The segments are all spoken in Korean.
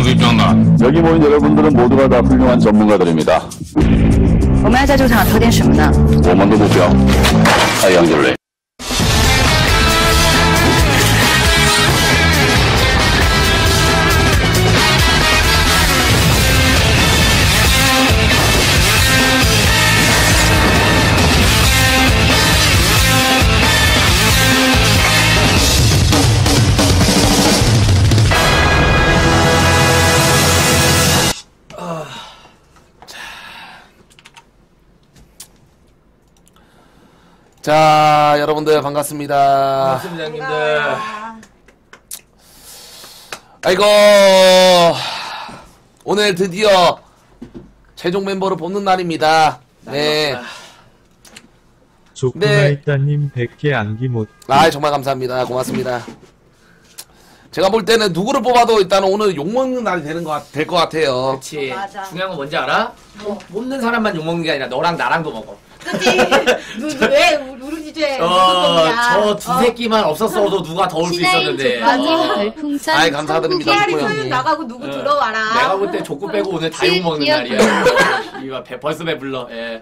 수 있잖아. 여기 모인 여러분들은 모두가 다 훌륭한 전문가들입니다. 我们要在这场偷点什么呢？ 我们的目标，太阳人类。 자, 여러분들 반갑습니다. 반갑습니다, 형님들. 아이고, 오늘 드디어 최종 멤버를 뽑는 날입니다. 네. 조쿠나이따님 100개 안기못. 아, 정말 감사합니다. 고맙습니다. 제가 볼 때는 누구를 뽑아도 일단은 오늘 욕먹는 날이 될 것 같아요. 그치. 맞아. 중요한 건 뭔지 알아? 뽑는 사람만 욕먹는 게 아니라 너랑 나랑도 먹어. 그치? 왜 우리 주제 저 두 새끼만 없었어도 누가 더 올 수 있었는데. 아이, 감사드립니다. PR이 조코 소윤 형님. 나가고 누구 들어와라. 내가 볼 때 족구 빼고 오늘 다 욕먹는 날이야. 이거 벌써 배불러. 예.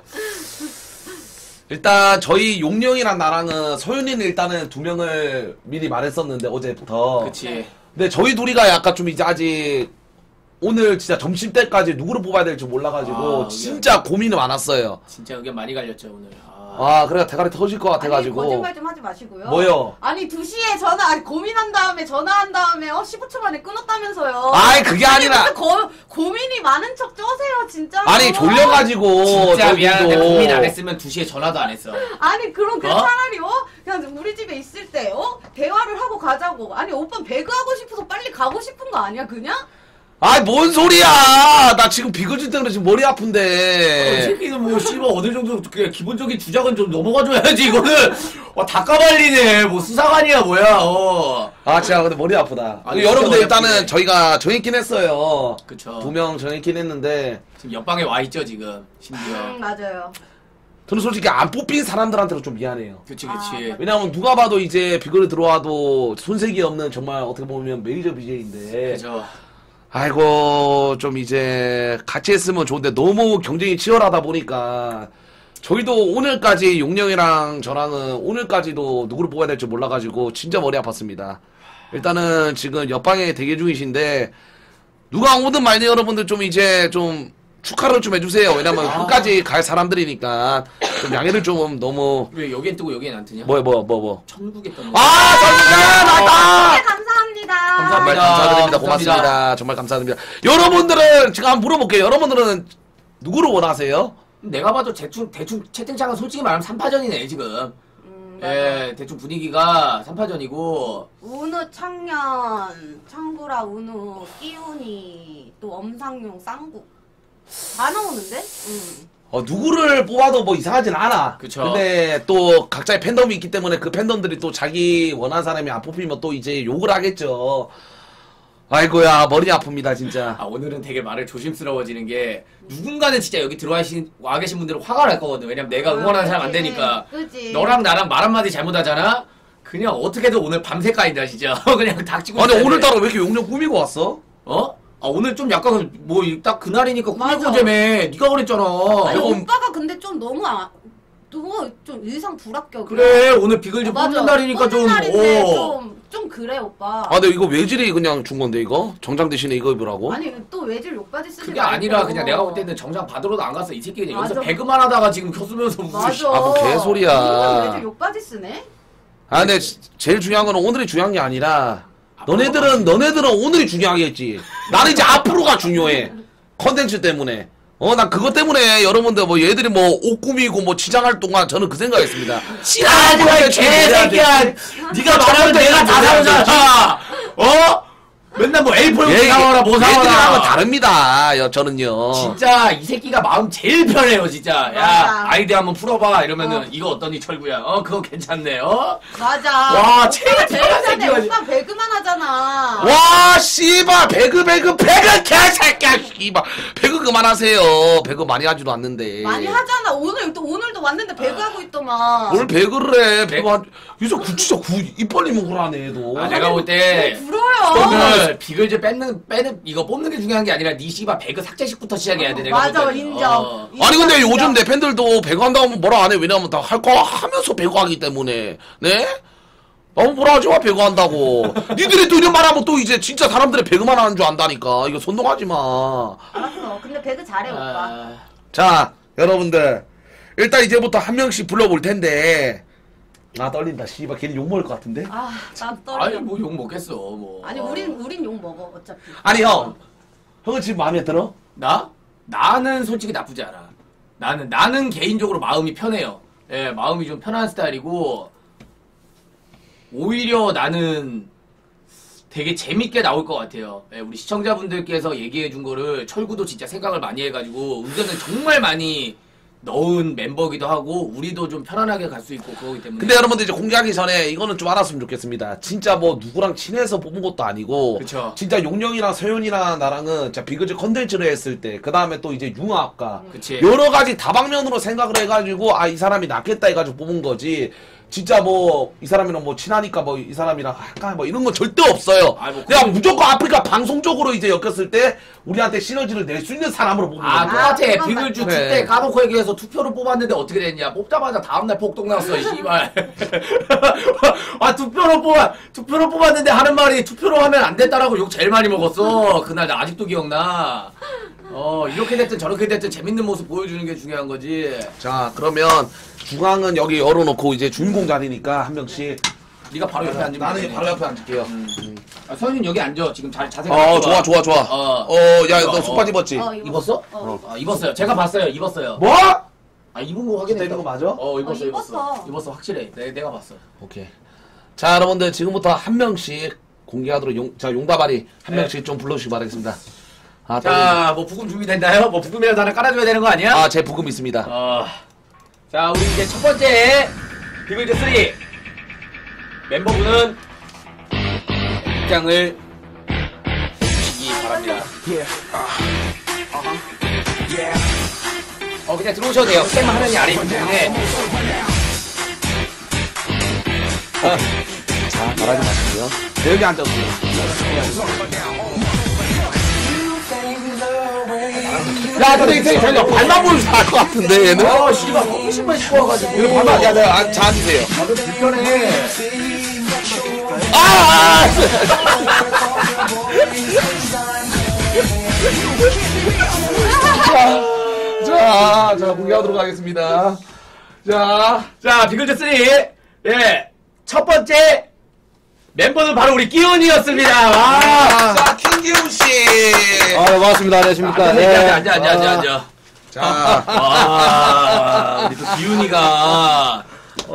일단 저희 용령이랑 나랑은 소윤이는 일단은 2명을 미리 말했었는데 어제부터. 그치. 근데 저희 둘이가 약간 좀 이제 아직 오늘 진짜 점심때까지 누구를 뽑아야 될지 몰라가지고 아, 진짜 고민이 많았어요. 진짜 의견 많이 갈렸죠, 오늘. 아, 그래 대가리 터질 것 같아가지고. 아니, 거짓말 좀 하지 마시고요. 뭐요? 아니 2시에 고민한 다음에 전화한 다음에 15초 만에 끊었다면서요. 아이, 그게 아니라. 무슨 고민이 많은 척 쪼세요 진짜. 아니 졸려가지고. 진짜 미안한데 저기도. 고민 안 했으면 2시에 전화도 안 했어. 아니 그럼 그 어? 차라리 그냥 우리 집에 있을 때 대화를 하고 가자고. 아니 오빠 배그하고 싶어서 빨리 가고 싶은 거 아니야 그냥? 아이, 뭔 소리야! 나 지금 비글즈 때문에 지금 머리 이 아픈데. 새끼는 뭐 씨발 어느 정도 그냥 기본적인 주작은 좀 넘어가줘야지. 이거는 다 까발리네. 뭐 수사관이야 뭐야. 아, 진짜 근데 머리 아프다. 아니, 여러분들 진짜 머리 일단은 아프네. 저희가 정했긴 했어요. 그쵸. 2명 정했긴 했는데. 지금 옆방에 와 있죠 지금 심지어. 맞아요. 저는 솔직히 안 뽑힌 사람들한테는 좀 미안해요. 그치. 왜냐면 누가 봐도 이제 비글에 들어와도 손색이 없는 정말 어떻게 보면 메이저 BJ인데. 그죠. 아이고, 좀 이제 같이 했으면 좋은데 너무 경쟁이 치열하다 보니까 저희도 오늘까지 용령이랑 저랑은 오늘까지도 누구를 뽑아야 될지 몰라가지고 진짜 머리 아팠습니다. 일단은 지금 옆방에 대기 중이신데 누가 오든 말든 여러분들 좀 이제 좀 축하를 좀 해주세요. 왜냐면 끝까지 갈 사람들이니까 좀 양해를 좀 너무. 왜 여기엔 뜨고 여기엔 안 뜨냐? 뭐. 천국에 떴네. 아, 전국에 나다! 네, 감사합니다. 정말 감사드립니다. 고맙습니다. 정말 감사드립니다. 여러분들은 제가 한번 물어볼게요. 여러분들은 누구를 원하세요? 내가 봐도 대충 채팅창은 솔직히 말하면 3파전이네 지금. 예, 대충 분위기가 3파전이고. 우누 창년, 창구라 우누, 끼운이, 또 엄상용, 쌍국 다 나오는데? 누구를 뽑아도 뭐 이상하진 않아. 그쵸. 근데 또 각자의 팬덤이 있기 때문에 그 팬덤들이 또 자기 원하는 사람이 안 뽑히면 또 이제 욕을 하겠죠. 아이고야, 머리 아픕니다 진짜. 오늘은 되게 말을 조심스러워지는 게 누군가는 진짜 여기 와 계신 분들은 화가 날 거거든. 왜냐면 내가 응원하는 사람 안 되니까. 그치. 너랑 나랑 말 한마디 잘못하잖아? 그냥 어떻게든 오늘 밤새 까인다 진짜. 그냥 닥치고 아니 있어야 돼. 오늘따라 왜 이렇게 용령 꾸미고 왔어? 오늘 좀 약간 뭐 딱 그날이니까 맞아. 꾸미고자며 네가 그랬잖아. 아니 조금- 오빠가 근데 좀 너무 좀 의상 불합격이야. 그래 오늘 비글즈 맞아. 뽑는 날이니까 뽑는 날인데 좀 좀 그래 오빠. 아 근데 이거 외질이 그냥 준 건데 이거? 정장 대신에 이거 입으라고? 아니 또 외질 욕받이 쓰지 그게 말고. 아니라 그냥 내가 볼 때는 정장 받으러도 안 갔어. 이 새끼 그냥 여기서 맞아. 배그만 하다가 지금 켜쓰면서 무슨 맞아. 아, 뭐 개소리야. 이건 외질 욕받이 쓰네. 아 근데 제일 중요한 건 오늘이 중요한 게 아니라 너네들은 오늘이 중요하겠지. 나는 이제 앞으로가 중요해. 컨텐츠 때문에. 난 그것 때문에 여러분들 뭐 얘들이 뭐 옷 꾸미고 뭐 치장할 동안 저는 그 생각했습니다. 지랄이야 개새끼야. 네가 말하면 내가 다 사오잖아. 맨날 뭐 A4 용지 사와라 뭐 얘들이랑은 사와라. 다릅니다. 저는요. 진짜 이 새끼가 마음 제일 편해요 진짜. 야 맞아. 아이디 한번 풀어봐 이러면은 이거 어떠니 철구야. 그거 괜찮네. 맞아. 와, 제일 제일 편한 잘해. 새끼가 오빠 배그만 하잖아. 와 씨발 배그 개새끼야 씨발 배그 그만하세요. 배그 많이 하지도 않는데. 많이 하잖아. 오늘도 왔는데 배그하고 있더만. 뭘 배그를 해. 배그 한 요새 진짜 입 벌리면 그러네 너. 내가 볼 때 불어요. 비글즈 빼는 이거 뽑는 게 중요한 게 아니라 니 씨발 배그 삭제식부터 시작해야 돼. 내가 맞아, 볼 때는. 인정. 아니 근데 인정. 요즘 내 팬들도 배그 한다고 하면 뭐라 안 해. 왜냐면 다 할 거 하면서 배그 하기 때문에. 네? 너무 뭐라 하지 마, 배그 한다고. 니들이 또 이런 말 하면 또 이제 진짜 사람들이 배그만 하는 줄 안다니까. 이거 선동하지 마. 알았어. 근데 배그 잘해, 오빠. 아, 자, 여러분들. 일단 이제부터 한 명씩 불러볼 텐데. 아, 떨린다. 씨발, 괜히 욕먹을 것 같은데? 아, 난 떨려. 아니 뭐 욕 먹겠어 뭐. 아니, 우린 욕 먹어, 어차피. 아니, 형. 형은 지금 마음에 들어? 나는 솔직히 나쁘지 않아. 나는 개인적으로 마음이 편해요. 예, 마음이 좀 편한 스타일이고 오히려 나는 되게 재밌게 나올 것 같아요. 예, 우리 시청자분들께서 얘기해준 거를 철구도 진짜 생각을 많이 해가지고 의견을 정말 많이 넣은 멤버기도 하고 우리도 좀 편안하게 갈 수 있고 그거기 때문에. 근데 여러분들 이제 공개하기 전에 이거는 좀 알았으면 좋겠습니다. 진짜 뭐 누구랑 친해서 뽑은 것도 아니고. 그쵸. 진짜 용령이랑 서윤이랑 나랑은 진짜 비그즈 컨텐츠를 했을 때, 그 다음에 또 이제 융합과. 그치. 여러 가지 다방면으로 생각을 해가지고, 아, 이 사람이 낫겠다 해가지고 뽑은 거지. 진짜 뭐, 이 사람이랑 뭐 친하니까 뭐, 이 사람이랑 할까? 뭐 이런 건 절대 없어요. 아니, 뭐 그냥 무조건 아프리카 방송적으로 이제 엮였을 때, 우리한테 시너지를 낼 수 있는 사람으로 뽑는 아, 겁니다. 똑같아. 그건 비글즈 맞네. 그때 까놓고 얘기해서 투표로 뽑았는데 어떻게 됐냐. 뽑자마자 다음날 폭동 났어, 씨발. 아, 투표로 뽑았는데 하는 말이 투표로 하면 안 됐다라고 욕 제일 많이 먹었어. 그날 나 아직도 기억나. 이렇게 됐든 저렇게 됐든 재밌는 모습 보여주는 게 중요한 거지. 자, 그러면 중앙은 여기 열어놓고 이제 주인공 자리니까 한 명씩. 네가 바로 옆에 앉으면 나는 되네. 바로 옆에 앉을게요. 아, 서윤이 여기 앉아. 지금 자세가 좋아. 야, 너 어. 속바지 입었지? 입었어? 입었어요. 제가 봤어요. 입었어요. 뭐? 아, 입은 거 확인해. 입은 거 맞아? 입었어. 입었어. 입었어. 확실해. 내가 봤어. 오케이. 자, 여러분들 지금부터 한 명씩 공개하도록 용다발이 한 네. 명씩 좀 불러주시기 바라겠습니다. 아, 자, 뭐 부금 준비됐나요? 뭐 부금이라도 하나 깔아줘야 되는 거 아니야? 아, 제 부금 있습니다. 자, 우리 이제 첫 번째 비글즈 3 멤버분은 입장을 주시기 바랍니다. 그냥 들어오셔도 돼요. 게임 화면이 아래 있기 때문에. 자, 말하지 마시고요. 여기 앉아주세요. 야, 근데 이제 저희가 발만 보여서 알것 같은데, 얘는? 씨발, 신발 신고 와가지고. 이거 발만, 야, 자, 앉으세요. 불편해. 자, 공개하도록 하겠습니다. 자, 비글즈 3. 예. 첫 번째 멤버는 바로 우리 끼훈이었습니다. 와. 자, 킹기훈씨. 반갑습니다. 안녕하십니까. 앉아. 자, 우리 또 기훈이가.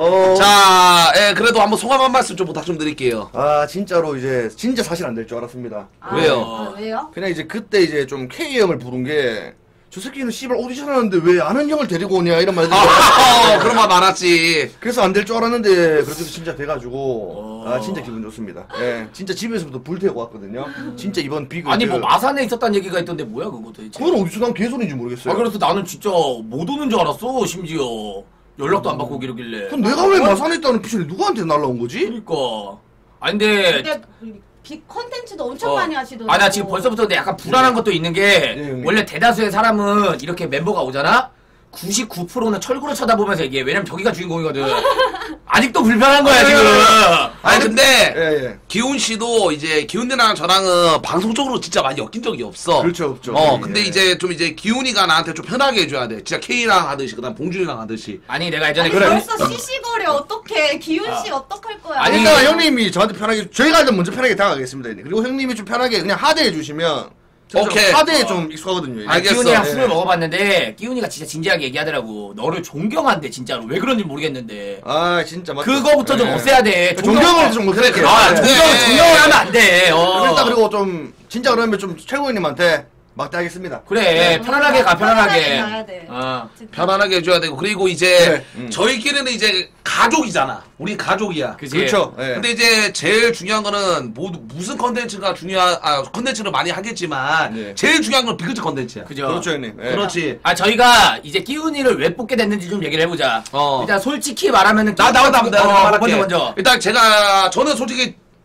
자, 그래도 한번 소감 한 말씀 좀 부탁 좀 드릴게요. 진짜로 이제 진짜 사실 안 될 줄 알았습니다. 왜요? 왜요? 그냥 이제 그때 이제 좀 K 형을 부른 게 저 새끼는 씨발 오디션 하는데 왜 아는 형을 데리고 오냐 이런 말들. 그런 말 많았지. 그래서 안 될 줄 알았는데 그래도 진짜 돼가지고 진짜 기분 좋습니다. 예, 진짜 집에서부터 불 태우고 왔거든요. 진짜 이번 비글 아니 뭐 마산에 있었다는 얘기가 있던데 뭐야 그거 도대체. 그건 어디서 난 개소리인지 모르겠어요. 그래서 나는 진짜 못 오는 줄 알았어 심지어. 연락도 안 받고 이러길래. 그럼 내가 왜 마산에 있다는 피셜이 누구한테 날라온 거지? 그러니까. 아니 근데 근데 빅 컨텐츠도 엄청 많이 하시더라고. 나 지금 벌써부터 근데 약간 불안한 것도 있는 게 형님. 원래 대다수의 사람은 이렇게 멤버가 오잖아? 99%는 철구로 쳐다보면서 얘기해. 왜냐면 저기가 주인공이거든. 아직도 불편한 거야 지금. 아니, 근데, 예. 기훈 씨도 이제 기훈이랑 저랑은 방송적으로 진짜 많이 엮인 적이 없어. 그렇죠, 없죠. 근데 예. 이제 좀 이제 기훈이가 나한테 좀 편하게 해줘야 돼. 진짜 K랑 하듯이, 그 다음 봉준이랑 하듯이. 아니 내가 예전에 아니 벌써 시시거려. 어떡해. 기훈씨 어떡할 거야. 아니, 일단 형님이 저한테 편하게 저희가 일단 먼저 편하게 다가가겠습니다. 형님. 그리고 형님이 좀 편하게 그냥 하대해 주시면 오케이. 하대에 좀 익숙하거든요. 알겠어. 끼훈이랑 예. 술을 먹어봤는데 끼훈이가 진짜 진지하게 얘기하더라고. 너를 존경한대 진짜로. 왜 그런지 모르겠는데. 진짜 맞다. 그거부터 좀 예. 없애야 돼. 존경을 좀 못해. 그래. 존경을 하면 안 돼. 일단 그리고 좀 진짜 그러면 좀 최고위님한테 막대하겠습니다. 그래 편안하게 가 편안하게. 가야 돼. 진짜. 편안하게 해줘야 되고. 그리고 이제, 네. 저희끼리는 이제 가족이잖아. 우리 가족이야. 그치? 그렇죠. 예. 근데 이제 제일 중요한 거는 무슨 컨텐츠가 컨텐츠를 많이 하겠지만 네. 제일 중요한 건 비그즈 컨텐츠야. 그죠? 그렇죠 형님. 예. 그렇지. 저희가 이제 끼훈이를 왜 뽑게 됐는지 좀 얘기를 해보자. 일단 솔직히 말하면은 나 말할게. 먼저. 일단 저는 솔직히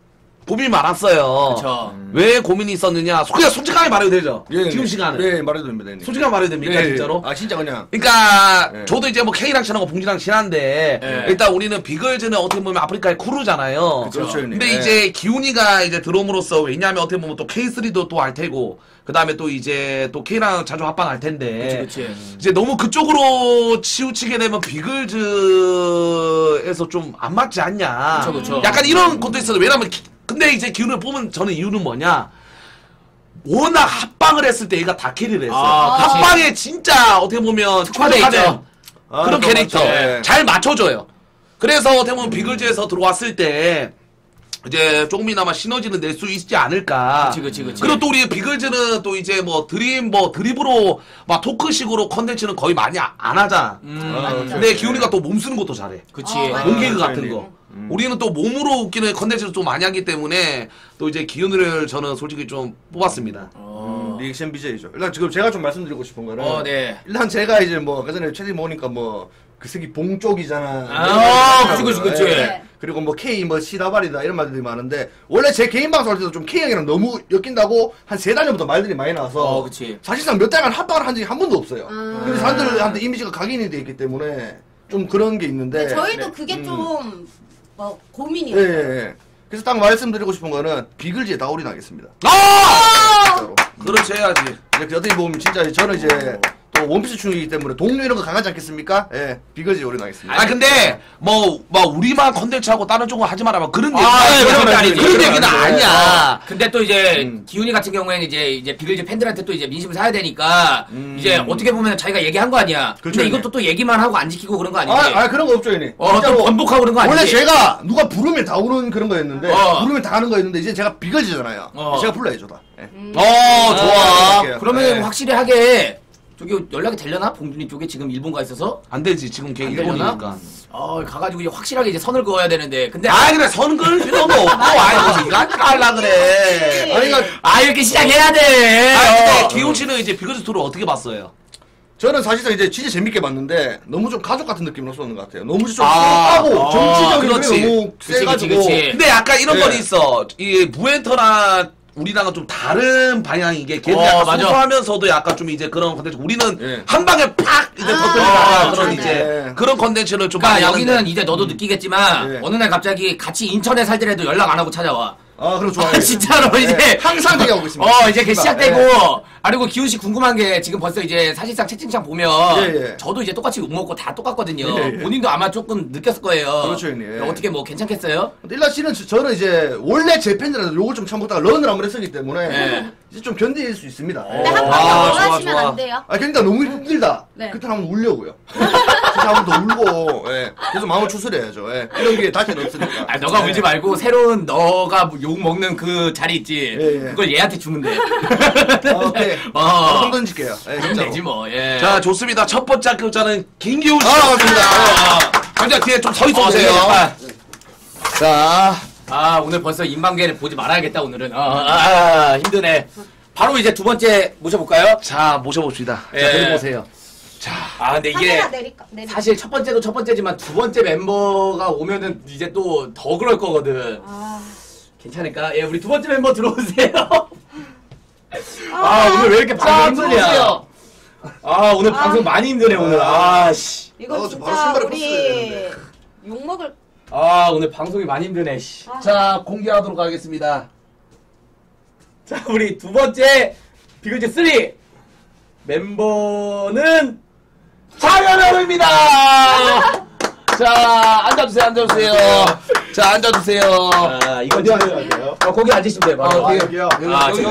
고민이 많았어요. 그쵸. 왜 고민이 있었느냐? 그냥 솔직하게 말해도 되죠. 예, 지금 예. 시간은. 네, 말해도 됩니다. 형님. 솔직하게 말해도 됩니까, 예, 예. 진짜로? 아, 진짜 그냥. 그러니까 예. 저도 이제 뭐 K랑 친하고 봉지랑 친한데 예. 일단 우리는 비글즈는 어떻게 보면 아프리카의 크루잖아요. 그렇죠, 형님. 근데 예. 이제 기훈이가 이제 들어옴으로써 왜냐하면 어떻게 보면 또 K3도 또 할 테고 그 다음에 또 이제 또 K랑 자주 합방할 텐데 그치. 이제 너무 그쪽으로 치우치게 되면 비글즈에서 좀 안 맞지 않냐. 그쵸, 그쵸. 약간 이런 것도 있어요. 왜냐면 근데 이제 기훈을 뽑은 저는 이유는 뭐냐. 워낙 합방을 했을 때 얘가 다 캐리를 했어요. 아, 그치. 합방에 진짜 어떻게 보면 특화돼 최적화된 있죠. 아, 그런 그거 캐릭터 맞죠. 예. 잘 맞춰줘요. 그래서 어떻게 보면 비글즈에서 들어왔을 때 이제 조금이나마 시너지는 낼 수 있지 않을까. 그치. 리고 또 우리 비글즈는 또 이제 뭐 드립으로 막 토크식으로 컨텐츠는 거의 많이 안 하잖아. 그렇죠. 근데 기훈이가 또 몸 쓰는 것도 잘해. 그치. 맞아. 몸개그 그렇죠, 같은 형님. 거. 우리는 또 몸으로 웃기는 컨텐츠를 좀 많이 하기 때문에 또 이제 기훈이를 저는 솔직히 좀 뽑았습니다. 리액션 BJ죠. 일단 지금 제가 좀 말씀드리고 싶은 거는 네. 일단 제가 이제 뭐 아까 전에 최대 모으니까 뭐 그 새끼 봉 쪽이잖아. 아, 그치. 네. 그리고 뭐 K 뭐 시다발이다 이런 말들이 많은데 원래 제 개인 방송할 때도 좀 K 형이랑 너무 엮인다고 한 3달 전부터 말들이 많이 나와서 그치. 사실상 몇 달간 합방을 한 적이 한 번도 없어요. 근데 사람들한테 이미지가 각인이 돼 있기 때문에 좀 그런 게 있는데 저희도 그게 좀 뭐 예, 고민이에요. 예. 그래서 딱 말씀드리고 싶은 거는 비글즈에 다 올인하겠습니다. 진짜로. 그렇지 해야지. 이제 어떻게 보면 진짜 저는 이제 또 원피스 충이기 때문에 동료 이런 거 강하지 않겠습니까? 예, 비글즈에 올인하겠습니다. 아 근데 뭐 우리만 컨텐츠하고 다른 쪽은 하지 말아봐 그런 얘기 그건 아니지. 그런 그건 얘기는 아니지. 아니야. 근데 또 이제 기훈이 같은 경우에는 이제 비글즈 팬들한테 또 이제 민심을 사야 되니까 이제 어떻게 보면 자기가 얘기한 거 아니야. 그렇죠, 근데 이것도 또 얘기만 하고 안 지키고 그런 거 아니지? 그런 거 없죠, 형님. 또 진짜로 번복하고 그런 거 아니지? 원래 제가 누가 부르면 다 오는 그런 거였는데 부르면 다 하는 거였는데 이제 제가 비글즈잖아요. 제가 불러야죠 다. 예. 좋아. 할게요. 그러면 네. 확실히 하게 저기 연락이 되려나? 봉준이 쪽에 지금 일본 가 있어서 안 되지 지금 걔 안 일본이니까. 가가지고 이제 확실하게 이제 선을 그어야 되는데 근데 그래 선 그을 필요도 없고 무슨 이거 하려 그래. 아니 그러니까 이렇게 시작해야 돼. 근데 기훈 씨는 이제 비글즈 투를 어떻게 봤어요? 저는 사실상 이제 진짜 재밌게 봤는데 너무 좀 가족 같은 느낌으로 쏘는 것 같아요. 너무 좀 아, 하고 정치적인 그렇지. 게 너무 그치, 세가지고. 그치. 근데 약간 이런 네. 건 있어. 이 무엔터나 우리랑은 좀 다른 방향인 게 걔는 어, 약간 맞아. 소소하면서도 약간 좀 이제 그런 컨텐츠 우리는 예. 한 방에 팍 이제 터뜨리는 그런 맞아요. 이제 예. 그런 컨텐츠를 좀 그러니까 많이 여기는 하는데. 이제 너도 느끼겠지만 예. 어느 날 갑자기 같이 인천에 살더라도 연락 안 하고 찾아와. 그럼 좋아요. 진짜로 이제 항상 얘기하고 있습니다. 이제 그 시작되고 예. 그리고 기훈 씨 궁금한 게 지금 벌써 이제 사실상 채팅창 보면 예. 저도 이제 똑같이 욕먹고 다 똑같거든요. 예. 본인도 아마 조금 느꼈을 거예요. 그렇죠, 형님. 예. 어떻게 뭐 괜찮겠어요? 근데 일라 씨는 저는 이제 원래 제 팬들한테 욕을 좀 처먹다가 런을 한번 했었기 때문에 예. 이제 좀 견딜 수 있습니다. 근데 한 아, 번 더 좋아, 원하시면 좋아. 안 돼요. 견디다 너무 힘들다. 네. 그때 한번 울려고요. 그때 한번 더 울고, 그래서 마음을 추스려야죠. 이런 게 다시는 없으니까. 너가 울지 말고 새로운 너가 욕 먹는 그 자리 있지. 예. 그걸 얘한테 주면 돼. 오케이. 어. 손 던질게요. 그럼 되지 뭐. 예. 자 좋습니다. 첫 번째 학교자는 김기훈 씨. 맞습니다. 당장 뒤에 좀 서 있어주세요. 자, 오늘 벌써 인방계를 보지 말아야겠다 오늘은. 힘드네. 바로 이제 두 번째 모셔볼까요? 자 모셔봅시다. 예. 자 그리고 보세요. 근데 이게 카메라 내릴까? 사실 첫 번째도 첫 번째지만 두 번째 멤버가 오면은 이제 또 더 그럴 거거든. 괜찮을까? 예, 우리 두 번째 멤버 들어오세요. 오늘 왜 이렇게 방송 힘드냐? 들어오세요. 오늘 방송 많이 힘드네 오늘. 씨. 이건 저 바로 진짜 신발을 우리 벗어야 되는데. 욕먹을 오늘 방송이 많이 힘드네. 씨. 자 공개하도록 하겠습니다. 자, 우리 두 번째 비글즈 3 멤버는 장현영입니다. 자 앉아주세요. 자 앉아주세요. 이건 지금 거기 앉으시면 돼요. 바로. 여기요. 여기.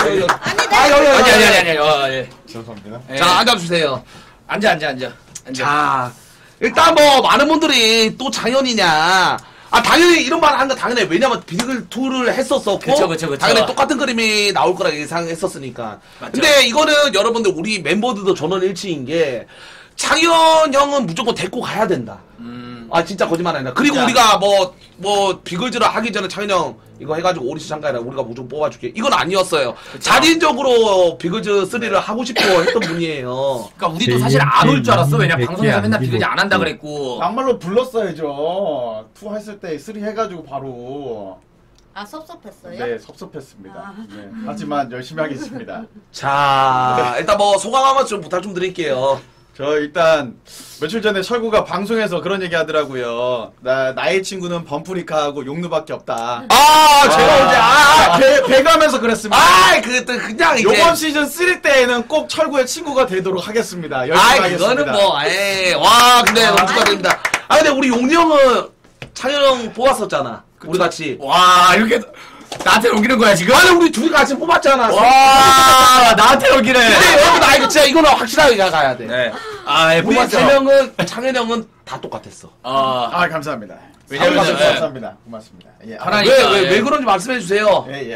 아니. 예. 죄송합니다. 자 앉아주세요. 앉아. 자 일단 뭐 많은 분들이 또 장현이냐. 당연히 이런 말 하는 거 당연해. 왜냐면 비글 투를 했었었고 그쵸. 당연히 똑같은 그림이 나올 거라 예상했었으니까. 맞죠. 근데 이거는 여러분들 우리 멤버들도 전원일치인 게 장현 형은 무조건 데리고 가야 된다. 진짜 거짓말 아니다. 그리고 진짜. 우리가 뭐 비글즈를 하기 전에 장현 형 이거 해가지고 오리지 참가해라 우리가 무조건 뽑아줄게 이건 아니었어요. 자진적으로 비글즈 3를 하고 싶어 했던 분이에요. 그러니까 우리도 사실 안 올 줄 알았어. 왜냐 100개 방송에서 맨날 안 비글즈 안 한다 입었고. 그랬고. 막말로 불렀어야죠. 투 했을 때 3 해가지고 바로. 아 섭섭했어요? 네, 섭섭했습니다. 아. 네. 하지만 열심히 하겠습니다. 자, 일단 뭐 소감 한번 좀 부탁 좀 드릴게요. 저 일단 며칠 전에 철구가 방송에서 그런 얘기 하더라고요. 나의 친구는 범프리카하고 용누밖에 없다. 제가 언제 배가면서 그랬습니다. 그때 그냥 이제 요번 시즌 3 때에는 꼭 철구의 친구가 되도록 하겠습니다. 열심히 하겠습니다. 그거는 뭐, 와, 근데 너무 축하드립니다. 근데 우리 용리 형은 창현 형 뽑았었잖아. 우리 같이. 와, 이렇게 나한테 넘기는 거야 지금? 아니, 우리 둘이 같이 뽑았잖아. 와, 나한테 넘기네. 근데 여러분, 이거 진짜 이거는 확실하게 가야 돼. 네. 우리 뽑았죠. 세 명은, 창현 형은 다 똑같았어. 감사합니다. 왜냐면 감사합니다. 고맙습니다. 예. 하나니까. 왜 그런지 말씀해주세요. 예.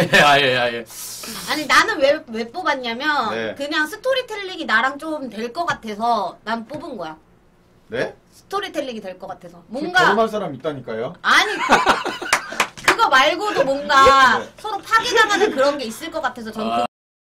아니 나는 왜 뽑았냐면 네. 그냥 스토리텔링이 나랑 좀 될 것 같아서 난 뽑은 거야. 네? 스토리텔링이 될 것 같아서 결혼할 뭔가 사람 있다니까요? 아니 그거 말고도 뭔가 네. 서로 파괴당하는 그런 게 있을 것 같아서 전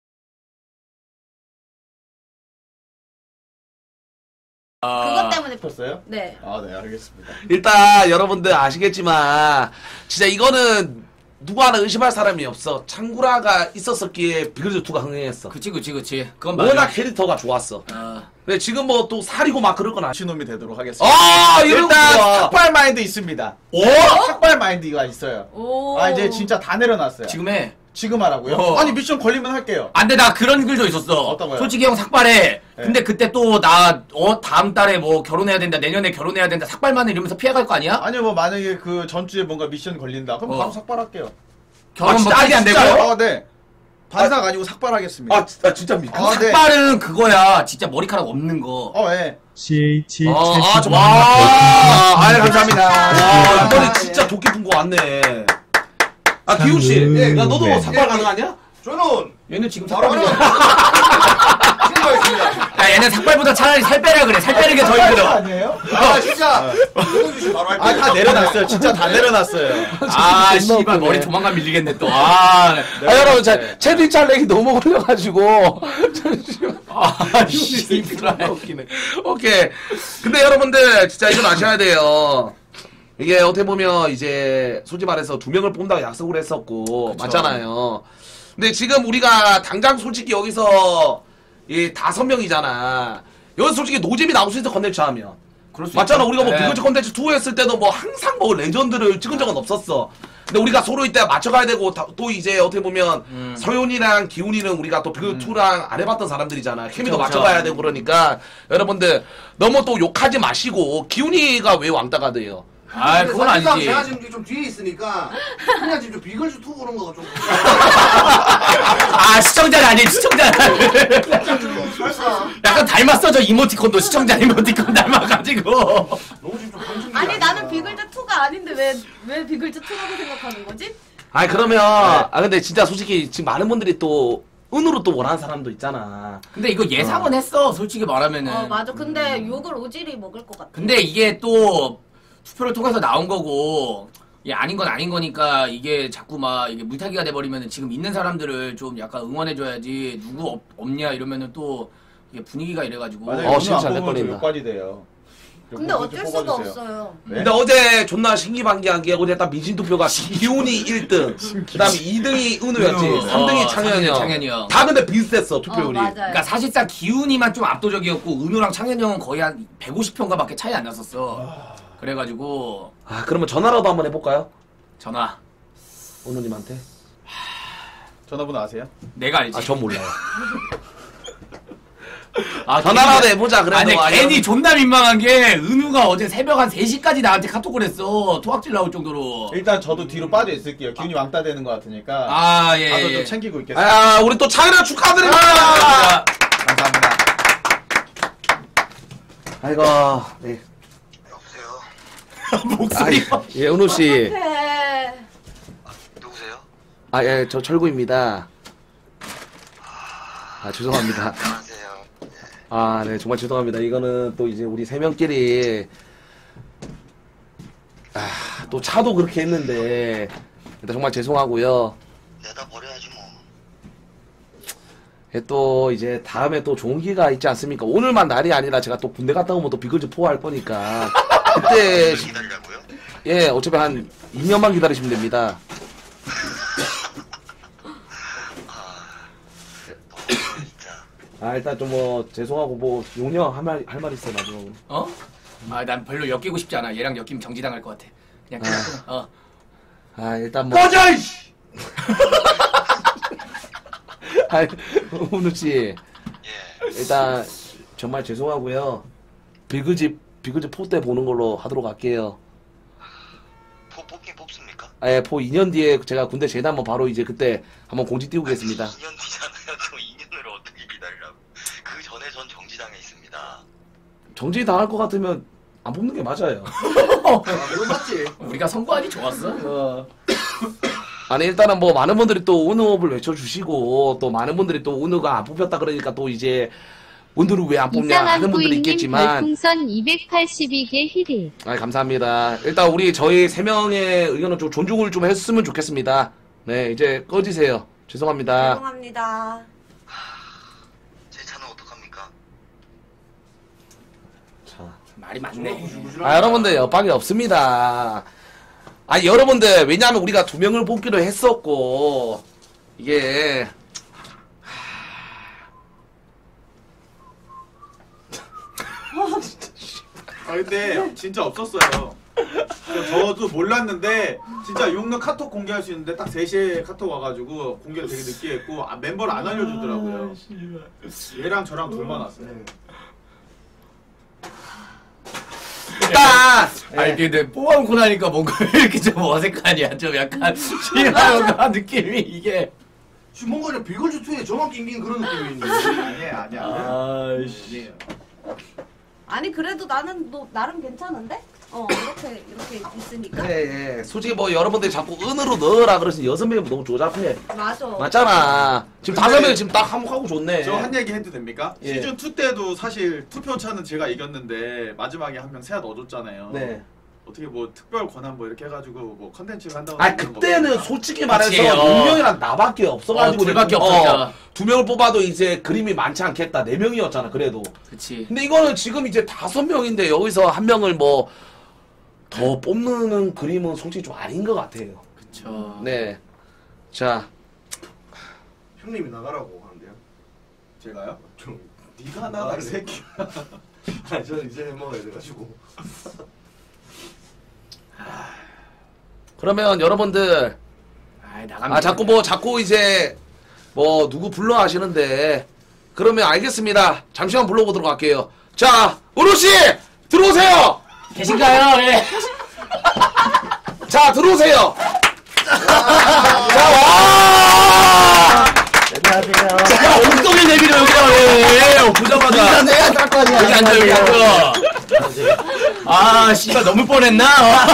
그것 때문에 싶었어요? 네. 네, 알겠습니다. 일단, 여러분들 아시겠지만, 진짜 이거는 누구 하나 의심할 사람이 없어. 창구라가 있었었기에 비글즈2가 흥행했어. 그치. 그건 맞아. 워낙 캐릭터가 좋았어. 근데 지금 뭐 또 살이고 막 그럴 건 아니야. 신놈이 되도록 하겠습니다. 이런 일단 거야. 삭발 마인드 있습니다. 오? 삭발 마인드가 있어요. 오. 이제 진짜 다 내려놨어요. 지금 해. 지금 하라고요? 아니 미션 걸리면 할게요. 안 돼, 나 그런 글도 있었어. 어떤 거요? 솔직히 형 삭발해. 근데 그때 또 나 다음 달에 뭐 결혼해야 된다, 내년에 결혼해야 된다, 삭발만 이러면서 피해갈 거 아니야? 아니요, 뭐 만약에 그 전주에 뭔가 미션 걸린다. 그럼 바로 삭발할게요. 결혼 뭐 진짜? 딱이 안 되고? 진짜요? 네. 반삭 아니고 삭발하겠습니다. 진짜 믿고. 네. 삭발은 그거야. 진짜 머리카락 없는 거. 예. CH 감사합니다. 감사합니다. 이번에 진짜 도끼 푼 거 왔네. 기훈씨. 네. 야, 너도 네. 삭발 가능하냐? 저는 얘는 지금 바로 삭발이야. 친구였습니다. 야, 얘는 삭발보다 차라리 살 빼라 그래. 살 빼는 게 더 힘들어. 아니에요? 진짜 이동주 바로 할게요. 다 내려놨어요. 진짜 다 내려놨어요. 씨발 머리 조만간 밀리겠네 또. 여러분, 채팅 짤렉이 너무 걸려가지고. 잠시만. 씨발. 웃기네. 오케이. 근데 여러분들, 진짜 이건 아셔야 돼요. 이게 어떻게 보면 이제 솔직히 말해서 2명을 뽑는다고 약속을 했었고 맞잖아요. 근데 지금 우리가 당장 솔직히 여기서 이 5명이잖아. 여기서 솔직히 노잼이 나올 수 있어 컨텐츠 하면. 맞잖아. 우리가 뭐 비거즈 컨텐츠 2 했을 때도 뭐 항상 뭐 레전드를 찍은 적은 없었어. 근데 우리가 서로 이때 맞춰가야 되고 또 이제 어떻게 보면 서윤이랑 기훈이는 우리가 또 비거즈 2랑 안 해봤던 사람들이잖아. 케미도 맞춰가야 되고 그러니까 여러분들 너무 또 욕하지 마시고 기훈이가 왜 왕따가 돼요? 그건 아니지. 제가 지금 좀 뒤에 있으니까 그냥 지금 좀 비글즈 투 보는 거가 좀 시청자는 아니, 시청자는. 약간 닮았어, 저 이모티콘도. 시청자 이모티콘 닮아가지고. 너무 지금 좀 방송이 아니 나는 비글즈2가 아닌데 왜 비글즈2라고 생각하는 거지? 그러면 근데 진짜 솔직히 지금 많은 분들이 또 은으로 또 원하는 사람도 있잖아. 근데 이거 예상은 했어, 솔직히 말하면은. 맞아. 근데 욕을 오지리 먹을 것 같아. 근데 이게 또 투표를 통해서 나온 거고, 이게 아닌 건 아닌 거니까 이게 자꾸 막 이게 물타기가 돼버리면은 지금 있는 사람들을 좀 약간 응원해줘야지 누구 없냐 이러면은 또 이게 분위기가 이래가지고. 맞아요. 진짜 안 렉 뽑으면 걸린다. 욕까지 돼요. 근데 어쩔 수가 없어요. 네? 근데 어제 존나 신기반기한 게 어제 딱 민심 투표가 기훈이 1등, 그 다음에 2등이 은우였지, 3등이 창현이 형. 창현이 형. 다 근데 비슷했어, 투표율이. 맞아요. 그러니까 사실상 기훈이만 좀 압도적이었고 은우랑 창현이 형은 거의 한 150표인가밖에 차이 안 났었어. 그래가지고 그러면 전화라도 한번 해볼까요? 전화. 은우님한테? 전화번호 아세요? 내가 알지. 전 몰라요. 전화라도 해보자, 그래도. 아니 괜히 존나 민망한 게 은우가 어제 새벽 한 3시까지 나한테 카톡을 했어. 토악질 나올 정도로. 일단 저도 뒤로 빠져 있을게요. 기운이 왕따 되는 것 같으니까. 예. 다들 좀 챙기고 있겠습니다. 우리 또 창현아 축하드립니다! 감사합니다. 아이고, 네. 목소리. 예, 은우씨. 어떡해. 누구세요? 예, 저 철구입니다. 죄송합니다. 안녕하세요. 네, 정말 죄송합니다. 이거는 또 이제 우리 3명끼리 또 차도 그렇게 했는데 일단 정말 죄송하고요. 내다 버려야지 뭐. 또 이제 다음에 또 좋은 기회가 있지 않습니까? 오늘만 날이 아니라 제가 또 군대 갔다 오면 또 비글즈 포할 거니까 그때 기다리라고요? 어차피 한 2년만 기다리시면 됩니다. 아 일단 좀 뭐 죄송하고 뭐 용영 할 말 있어요 마지막으로. 어? 아 난 별로 엮이고 싶지 않아. 얘랑 엮이면 정지당할 것 같아. 그냥 끊어. 아 일단 뭐. 꺼져 이씨. 아 훈우 씨 예. 일단 정말 죄송하고요. 비그집 포 때 보는 걸로 하도록 할게요. 뽑긴 뽑습니까? 예, 포 2년 뒤에 제가 군대 제대하면 바로 이제 그때 한번 공지 띄우겠습니다. 2년 뒤잖아요. 또 2년을 어떻게 기다리라고. 그 전에 전 정지당에 있습니다. 정지 당할 것 같으면 안 뽑는 게 맞아요. 그건 맞지. 우리가 선거하니 좋았어. 아니 일단은 뭐 많은 분들이 또 은호업을 외쳐주시고 또 많은 분들이 또 은호가 안 뽑혔다 그러니까 또 이제 은호를 왜 안 뽑냐 하는 이상한 분들이 부인님 있겠지만 별풍선 282개 히리. 아 감사합니다. 일단 우리 저희 3명의 의견은 좀 존중을 좀 했으면 좋겠습니다. 네 이제 꺼지세요. 죄송합니다. 죄송합니다. 제 차는 어떡합니까? 자. 말이 많네. 아 여러분들 옆방이 없습니다. 아 여러분들 왜냐하면 우리가 2명을 뽑기로 했었고 이게 아 근데 진짜 없었어요. 저도 몰랐는데 진짜 용는 카톡 공개할 수 있는데 딱 3시에 카톡 와가지고 공개를 되게 늦게 했고 멤버를 안 알려주더라고요. 얘랑 저랑 둘만 왔어요. 일단 아니 근데 뽑아놓고 나니까 뭔가 이렇게 좀 어색하냐. 좀 약간 실망한 느낌이 이게. 지금 뭔가 그냥 비글즈 2에 저만 낑긴 그런 느낌이 있는데. 아니야. 아이씨. 아니 그래도 나는 너 나름 괜찮은데? 이렇게 있으니까. 네, 솔직히 뭐 여러분들이 자꾸 은으로 넣으라 그러시니 6명이 너무 조잡해. 맞아. 맞잖아. 지금 근데 5명이 지금 딱 한몫하고 좋네. 저 한 얘기 해도 됩니까? 예. 시즌 2 때도 사실 투표 차는 제가 이겼는데 마지막에 한 명 세야 넣어줬잖아요. 네. 어떻게 뭐 특별 권한 뭐 이렇게 해가지고 뭐 컨텐츠를 한다고. 아 하는 거 그때는 보니까. 솔직히 말해서 그치, 6명이랑 나밖에 없어가지고 둘밖에 없으니까. 2명을 뽑아도 이제 그림이 많지 않겠다. 4명이었잖아 그래도. 그치. 근데 이거는 지금 이제 5명인데 여기서 1명을 뭐 더 뽑는 그림은 솔직히 좀 아닌 것 같아요. 그쵸. 네. 자, 형님이 나가라고 하는데요. 제가요? 좀 네가 나가 이 새끼. 아니 저는 이제 먹어야 돼가지고. 그러면 여러분들 아이 나가면. 아 자꾸 이제 뭐 누구 불러 하시는데 그러면 알겠습니다. 잠시만 불러보도록 할게요. 자, 은호 씨 들어오세요. 계신가요? 예. 자, 들어오세요. 자, 와! 안녕하세요. 자, 엉덩이 내밀어 여기요. 예. 보자마자. 내가 딱 거냐. 여기 앉아 여기 앉아. 아 씨발 너무 뻔했나?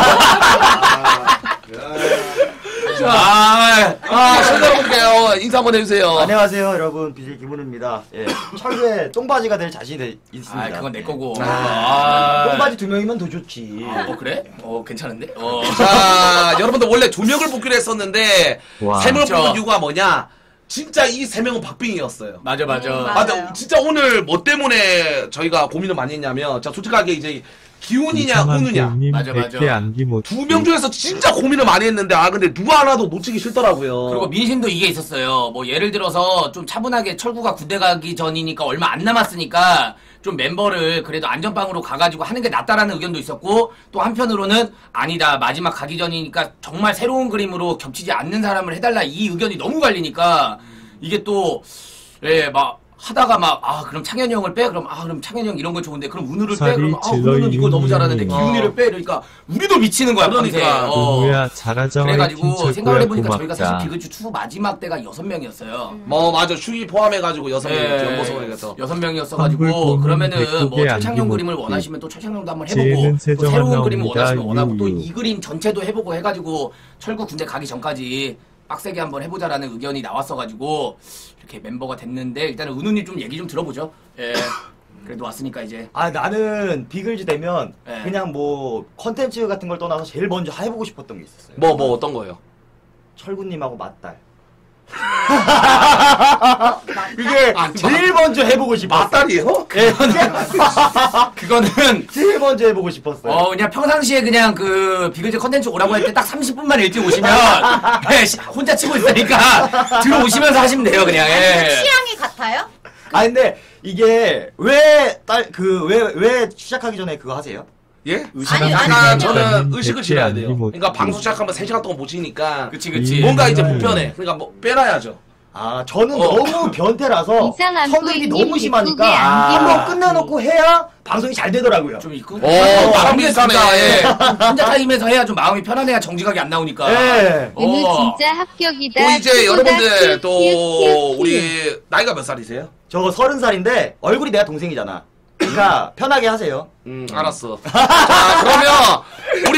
시청자 여러분께 인사 한번 해주세요. 안녕하세요 여러분, BJ 김은우입니다. 예, 철구에 똥바지가 될 자신이 있습니다. 아 그건 내 거고. 네. 아. 똥바지 2명이면 더 좋지. 그래? 괜찮은데? 자, 여러분들 원래 2명을 뽑기로 했었는데 와. 3명을 그쵸. 뽑은 이유가 뭐냐? 진짜 이 3명은 박빙이었어요. 맞아. 맞아요. 맞아. 진짜 오늘 뭐 때문에 저희가 고민을 많이 했냐면, 자, 솔직하게 이제 기훈이냐, 이상한 은우냐. 부인님 맞아. 100개 안기 못. 2명 중에서 진짜 고민을 많이 했는데, 근데 누가 하나도 놓치기 싫더라고요. 그리고 민심도 이게 있었어요. 뭐 예를 들어서 좀 차분하게 철구가 군대 가기 전이니까 얼마 안 남았으니까 좀 멤버를 그래도 안전빵으로 가가지고 하는 게 낫다라는 의견도 있었고, 또 한편으로는 아니다 마지막 가기 전이니까 정말 새로운 그림으로 겹치지 않는 사람을 해달라 이 의견이 너무 갈리니까 이게 또 막 하다가 그럼 창현이 형을 빼? 그럼 창현이 형 이런 거 좋은데 그럼 은우를 빼? 살이 그럼 질러 은우는 이거 너무 잘하는데 있는 기훈이를 빼? 그러니까 우리도 미치는 거야. 그러니까. 밤새. 은우야 잘하자. 그래가지고 생각을 해보니까 저희가 사실 고맙다. 비그즈 2 마지막 때가 6명이었어요. 뭐, 맞아. 휴기 포함해가지고 6명이었죠. 네. 연보성에서. 6명이었어가지고 환불 그러면은 보면 뭐 100곡에 철창용 안기 그림을 못해. 원하시면 또 철창용도 한번 지혜는 해보고 또 세정한 새로운 그림을 나옵니다. 원하시면 원하고 또 유유. 이 그림 전체도 해보고 해가지고 철구 군대 가기 전까지 빡세게 한번 해보자라는 의견이 나왔어가지고 이렇게 멤버가 됐는데 일단은 은우님 좀 얘기 좀 들어보죠. 예. 그래도 왔으니까 이제. 아 나는 비글즈 되면 네. 그냥 뭐 컨텐츠 같은 걸 떠나서 제일 먼저 해보고 싶었던 게 있었어요. 뭐 어떤 거예요? 철구님하고 맞달. 이게 제일 먼저 해보고 싶었어. 맞다리요? 그거는 제일 먼저 해보고 싶었어요. 그냥 평상시에 그냥 그 비글즈 컨텐츠 오라고 할 때 딱 30분만 일찍 오시면 혼자 치고 있으니까 들어오시면서 하시면 돼요 그냥. 예. 취향이 같아요? 아 근데 이게 왜 시작하기 전에 그거 하세요? 예? 아니, 약간 아니, 저는 의식을 실어야 돼요. 백제 그러니까 방송 시작하면 3시간 동안 못 쉬니까 그치 그치. 뭔가 이제 불편해. 그러니까 뭐 빼놔야죠. 아 저는 너무 변태라서 이상한 성격이 부인님 너무 심하니까 백국에 안기모. 한번 끝내놓고 해야 방송이 잘 되더라고요. 좀 있고. 마음이 비슷하네. 혼자 타임에서 해야 좀 마음이 편안해야 정직하게 안 나오니까. 예. 은우 진짜 합격이다. 또 이제 키보다 여러분들 또 키읔. 우리 나이가 몇 살이세요? 저 30살인데 얼굴이 내가 동생이잖아. 그러니까 편하게 하세요. 알았어. 자, 그러면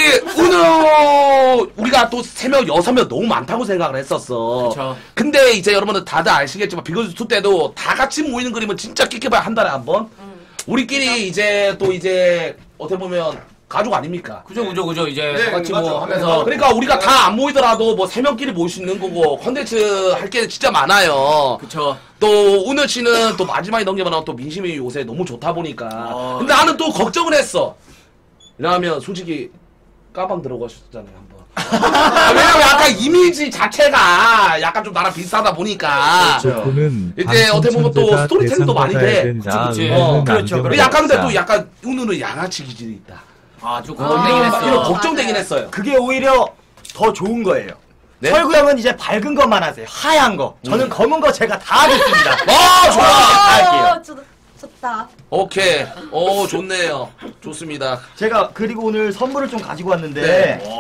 우리가 또 3명, 6명 너무 많다고 생각을 했었어. 그쵸. 근데 이제 여러분들 다들 아시겠지만 비거즈2 때도 다 같이 모이는 그림은 진짜 끼껴봐야 한 달에 한 번. 우리끼리 이제 또 이제 어떻게 보면 가족 아닙니까? 그죠 이제 네, 같이 맞죠. 뭐 하면서. 그러니까 우리가 다 안 모이더라도 뭐 3명끼리 모일 수 있는 거고 컨텐츠 할 게 진짜 많아요. 그쵸. 또 오늘 씨는 또 마지막에 넘겨보면 또 민심이 요새 너무 좋다 보니까 근데 나는 또 걱정을 했어. 왜냐하면 솔직히 까방 들어가셨잖아요 한번. 왜냐면 약간 이미지 자체가 약간 좀 나랑 비슷하다 보니까 족구는 이제 어떻게 보면 또 스토리텔링도 많이 돼. 그치. 그렇죠. 근데 약간 근데 또 약간 은우는 양아치 기질이 있다. 아 좀 걱정되긴 이런 했어. 걱정되긴 맞아요. 했어요. 그게 오히려 더 좋은 거예요. 네? 설구 형은 이제 밝은 것만 하세요. 하얀 거. 저는 검은 거 제가 다 하겠습니다. 좋아. 다 할게요. 좋다. 오케이. 좋네요. 좋습니다. 제가 그리고 오늘 선물을 좀 가지고 왔는데 네.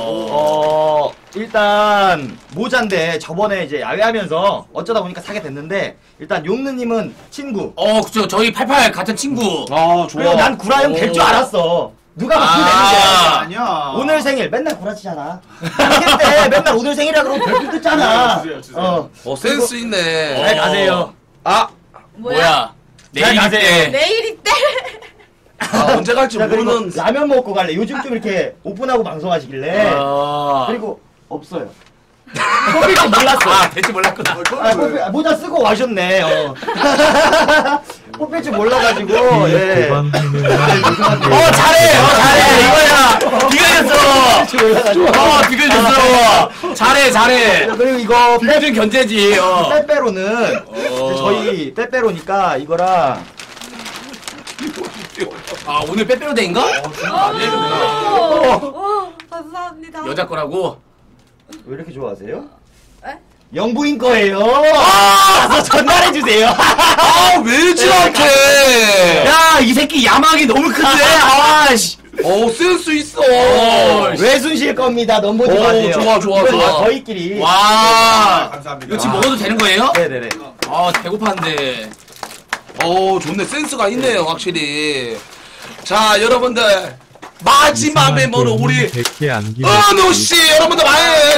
일단 모자인데 저번에 이제 야외하면서 어쩌다 보니까 사게 됐는데 일단 용느님은 친구. 그쵸. 저희 88 같은 친구. 그리고 난 구라 형 될 줄 알았어. 누가 봐도 되는데. 아니야. 오늘 생일 맨날 구라치잖아. 생일 때 맨날 오늘 생일이라 그러고 별표 뜯잖아. 주세요. 센스 있네. 잘 가세요. 뭐야? 잘 내일 가세요. 때. 내일이 때. 언제 갈지 자, 그리고 모르는. 라면 먹고 갈래. 요즘 좀 이렇게 오픈하고 방송하시길래. 그리고 없어요. 뽑힐 줄 몰랐어. 될지 몰랐구나. 모자 쓰고 와셨네. 뽑힐 줄 몰라가지고. 예. 잘해 이거야. 비글졌어. 잘해. 그리고 이거 비글준 견제지. 빼빼로는 저희 빼빼로니까 이거랑 오늘 빼빼로 데인가? 감사합니다. 여자 거라고. 왜 이렇게 좋아하세요? 에? 영부인 거예요. 가서 전달해주세요. 왜 지랄해? 야, 이 새끼 야망이 너무 큰데. 아씨. 센스 있어. 외순실 겁니다. 넘보지 마세요. 좋아. 이건 다 저희끼리. 와. 감사합니다. 이거 지금 먹어도 되는 거예요? 네네네. 배고팠는데. 좋네. 센스가 있네요, 확실히. 자, 여러분들. 마지막 멤버는 우리 백회 안기모 은우씨! 여러분들 많이!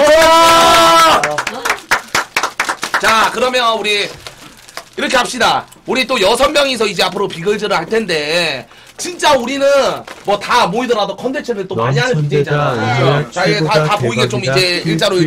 자, 그러면 우리 이렇게 합시다. 우리 또 6명이서 이제 앞으로 비글즈를 할 텐데 진짜 우리는 뭐 다 모이더라도 컨텐츠를 또 많이 하는 BJ잖아. 자, 이게 다 보이게 좀 이제 일자로.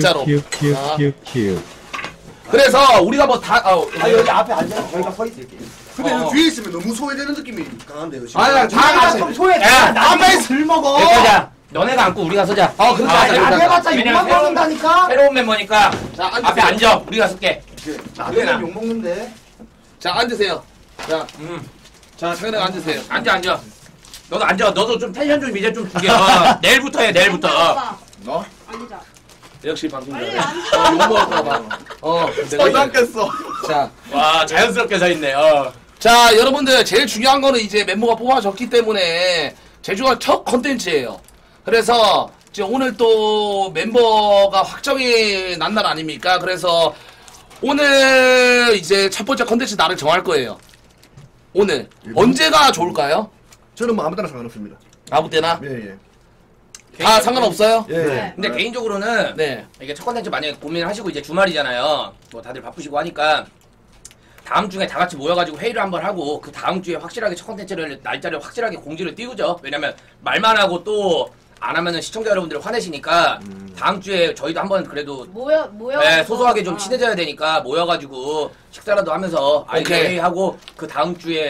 그래서 우리가 뭐 다, 여기 앞에 앉아서 저희가 서 있을게요. 근데 여기 뒤에 있으면 너무 소외되는 느낌이 강한데요. 지금. 다 같이. 좀 소외. 야, 남의 술 먹어. 자, 너네가 앉고 우리가 서자. 그렇게 하자. 안 해봤자 왜냐면 6만 먹는다니까. 새로운 멤버니까. 자, 앉으세요. 앞에 앉아. 우리가 쓸게. 나도 욕 먹는데. 자, 앉으세요. 자, 자, 창현이가 앉으세요. 앉아. 너도 앉아. 너도 좀 텐션 좀 이제 좀 주게. 내일부터 해, 내일부터. 너? 앉아. 역시 방송자. 빨리 앉아. 욕 먹을까봐. 깜겠어. 자. 와, 자연스럽게 서 있네. 자, 여러분들 제일 중요한 거는 이제 멤버가 뽑아졌기 때문에 제주가 첫 컨텐츠예요. 그래서 이제 오늘 또 멤버가 확정이 난 날 아닙니까? 그래서 오늘 이제 첫 번째 컨텐츠 날을 정할 거예요. 오늘 언제가 좋을까요? 저는 뭐 아무 때나 상관없습니다. 아무 때나? 예. 다 상관없어요? 예. 근데 개인적으로는 네. 이게 첫 컨텐츠 만약에 고민을 하시고 이제 주말이잖아요. 뭐 다들 바쁘시고 하니까 다음 주에 다 같이 모여가지고 회의를 한번 하고 그 다음 주에 확실하게 첫 컨텐츠를 날짜를 확실하게 공지를 띄우죠. 왜냐면 말만 하고 또 안 하면은 시청자 여러분들 화내시니까 다음 주에 저희도 한번 그래도 모여. 네, 소소하게 좀 친해져야 되니까 모여가지고 식사라도 하면서 아이들 오케이. 회의하고 그 다음 주에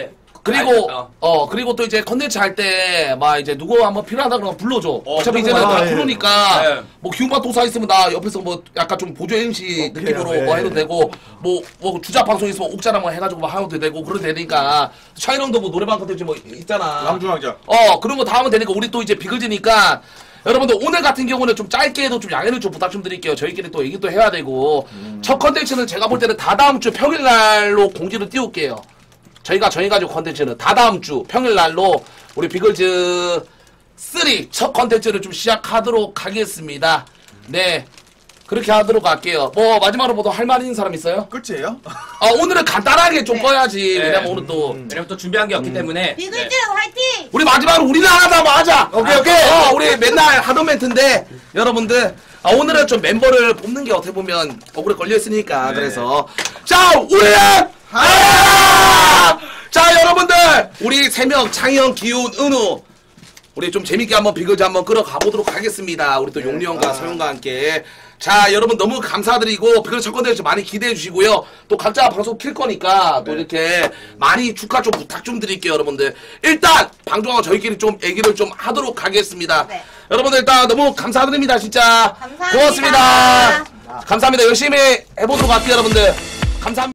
그리고 그리고 또 이제 컨텐츠 할 때 막 이제 누구 한번 필요하다 그러면 불러줘. 어차피 이제는 다 프로니까 네. 뭐 기운파 도사 있으면 나 옆에서 뭐 약간 좀 보조 MC 느낌으로 뭐 해도 되고 뭐 주작 방송 있으면 옥자랑 뭐 해가지고 뭐 해도 되고 그래도 되니까 샤이형도 뭐 노래방 컨텐츠 뭐 있잖아. 남중왕자. 그런 거 다 하면 되니까 우리 또 이제 비글즈니까 여러분들 오늘 같은 경우는 좀 짧게 해도 좀 양해를 좀 부탁 좀 드릴게요. 저희끼리 또 얘기도 해야 되고 첫 컨텐츠는 제가 볼 때는 다 다음 주 평일날로 공지를 띄울게요. 저희가 정해가지고 컨텐츠는 다 다음 주 평일날로 우리 비글즈 3 첫 컨텐츠를 좀 시작하도록 하겠습니다. 네. 그렇게 하도록 할게요. 뭐 마지막으로 뭐 더 할 말 있는 사람 있어요? 끝이에요? 오늘은 간단하게 좀 꺼야지. 왜냐면 오늘 또 왜냐면 또 준비한 게 없기 때문에. 비글즈 화이팅! 우리 마지막으로 우리는 하나 더 하자. 오케이. 우리 맨날 하던 멘트인데 여러분들 오늘은 좀 멤버를 뽑는 게 어떻게 보면 억울에 걸려 있으니까 그래서 자 우리는 자 여러분들 우리 3명 창현, 기훈, 은우 우리 좀 재밌게 한번 비글즈 한번 끌어가 보도록 하겠습니다. 우리 또 용리 형과 서영과 함께. 자 여러분 너무 감사드리고 비글즈 첫 컨텐츠 많이 기대해 주시고요. 또 각자 방송 킬 거니까 또 이렇게 많이 축하 좀 부탁 좀 드릴게요. 여러분들 일단 방송하고 저희끼리 좀 얘기를 좀 하도록 하겠습니다. 네. 여러분들 일단 너무 감사드립니다. 진짜 감사합니다. 고맙습니다. 감사합니다. 열심히 해보도록 할게요. 여러분들 감사합니다.